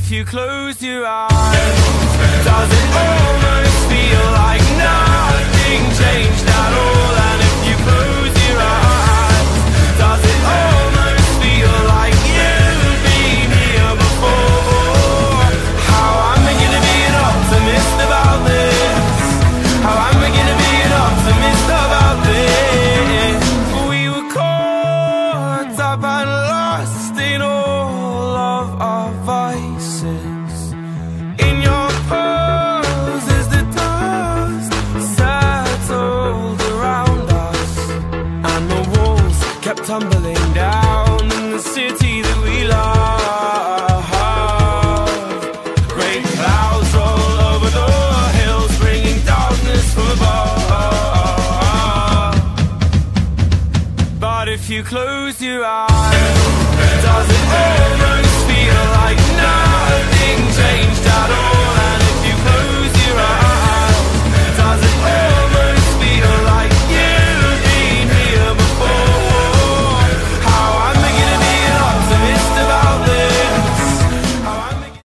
if you close your eyes, does it almost feel like nothing changed at all? And if you close your eyes, does it almost feel like you've been here before? How am I gonna be an optimist about this? How am I gonna be an optimist about this? We were caught up and lost in all of our vices. In your pose as the dust settled around us, and the walls kept tumbling down in the city that we love. Great clouds roll over the hills, bringing darkness from above. But if you close your eyes, does it almost feel like nothing changed at all?